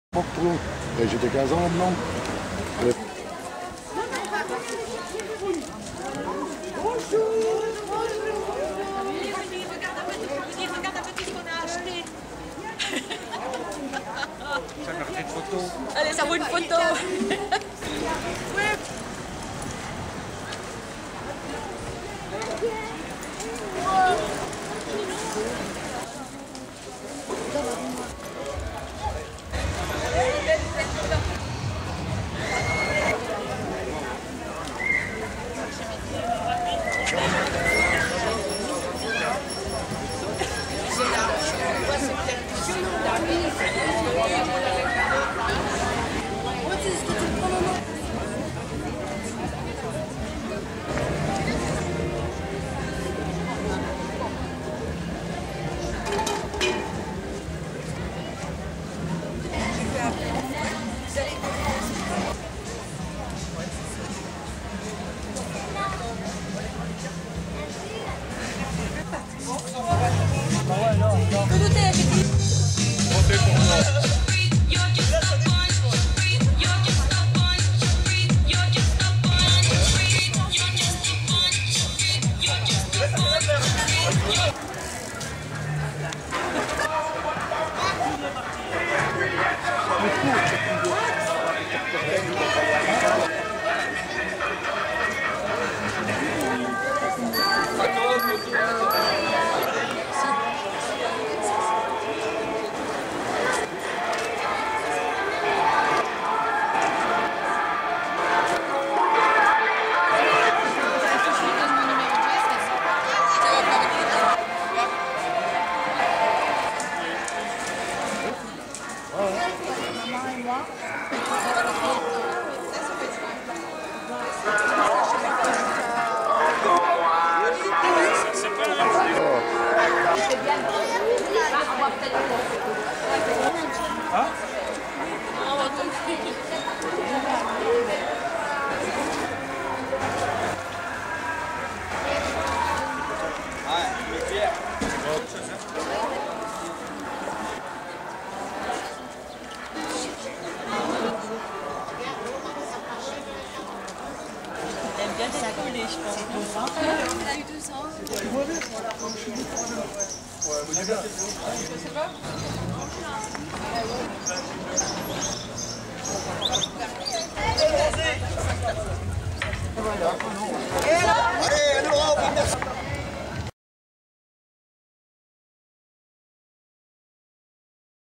Pas trop. J'étais 15 ans maintenant. Regarde un peu ce qu'on a acheté. Ça me refait une photo. Allez, ça vaut une photo. J'aime bien s'accoler, je pense. On a eu 2 ans. Je sais pas. Allez, allez,